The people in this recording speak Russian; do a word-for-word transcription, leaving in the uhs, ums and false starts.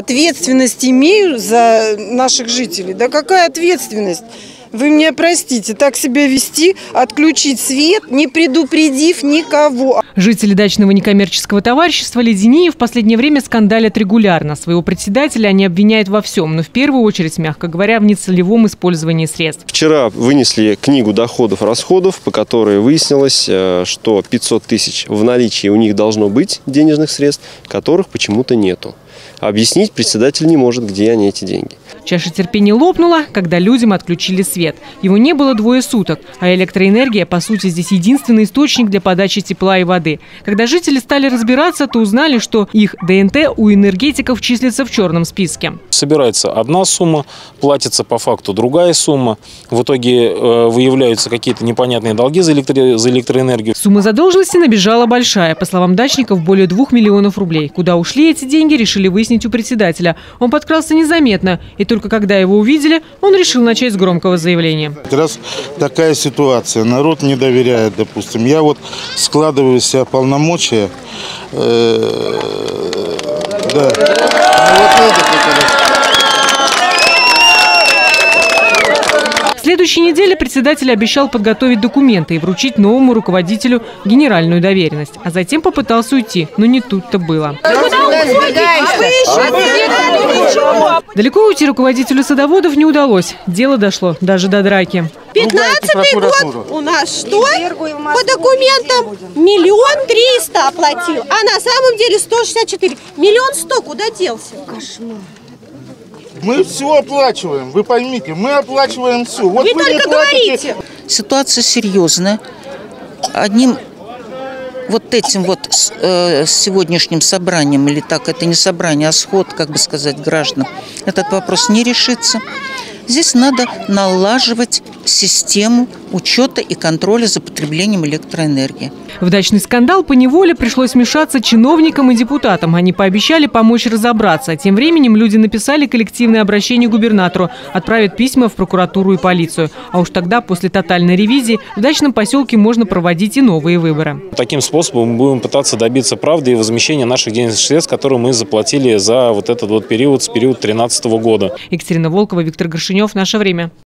ответственность имею за наших жителей? Да какая ответственность? Вы меня простите, так себя вести, отключить свет, не предупредив никого. Жители дачного некоммерческого товарищества «Ледении» в последнее время скандалят регулярно. Своего председателя они обвиняют во всем, но в первую очередь, мягко говоря, в нецелевом использовании средств. Вчера вынесли книгу доходов-расходов, по которой выяснилось, что пятьсот тысяч в наличии у них должно быть денежных средств, которых почему-то нету. Объяснить председатель не может, где они, эти деньги. Чаша терпения лопнула, когда людям отключили свет. Его не было двое суток, а электроэнергия, по сути, здесь единственный источник для подачи тепла и воды. Когда жители стали разбираться, то узнали, что их ДНТ у энергетиков числится в черном списке. Собирается одна сумма, платится по факту другая сумма. В итоге э, выявляются какие-то непонятные долги за, электро... за электроэнергию. Сумма задолженности набежала большая. По словам дачников, более двух миллионов рублей. Куда ушли эти деньги, решили выяснить у председателя. Он подкрался незаметно. И только когда его увидели, он решил начать с громкого заявления. Как раз такая ситуация. Народ не доверяет, допустим. Я вот складываю из себя полномочия. Э, да. В следующей неделе председатель обещал подготовить документы и вручить новому руководителю генеральную доверенность. А затем попытался уйти, но не тут-то было. Далеко уйти руководителю садоводов не удалось. Дело дошло даже до драки. пятнадцатый год у нас что? По документам миллион триста оплатил, а на самом деле сто шестьдесят четыре. Миллион сто куда делся? Кошмар. Мы все оплачиваем, вы поймите, мы оплачиваем все. Вот вы, вы только говорите. Ситуация серьезная. Одним вот этим вот э, сегодняшним собранием, или так, это не собрание, а сход, как бы сказать, граждан, этот вопрос не решится. Здесь надо налаживать систему учета и контроля за потреблением электроэнергии. В дачный скандал поневоле пришлось вмешаться чиновникам и депутатам. Они пообещали помочь разобраться. Тем временем люди написали коллективное обращение губернатору, отправят письма в прокуратуру и полицию. А уж тогда, после тотальной ревизии, в дачном поселке можно проводить и новые выборы. Таким способом мы будем пытаться добиться правды и возмещения наших денежных средств, которые мы заплатили за вот этот вот период, с периода две тысячи тринадцатого года. Екатерина Волкова, Виктор Горшинев. Наше время.